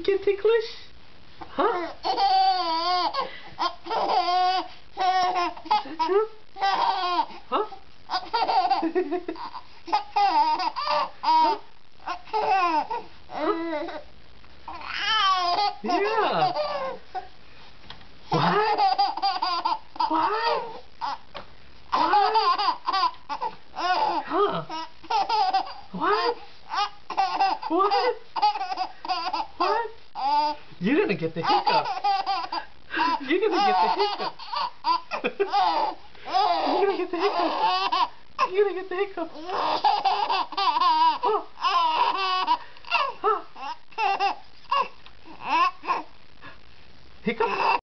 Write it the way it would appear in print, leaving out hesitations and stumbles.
you get ticklish? Huh? Is that true? Huh? Huh? Yeah. What? What? What? Huh? What? What? What? You're gonna get the hiccup. You're gonna get the hiccup. You're gonna get the hiccup. You're gonna get the hiccup. Huh? Huh? Hiccup?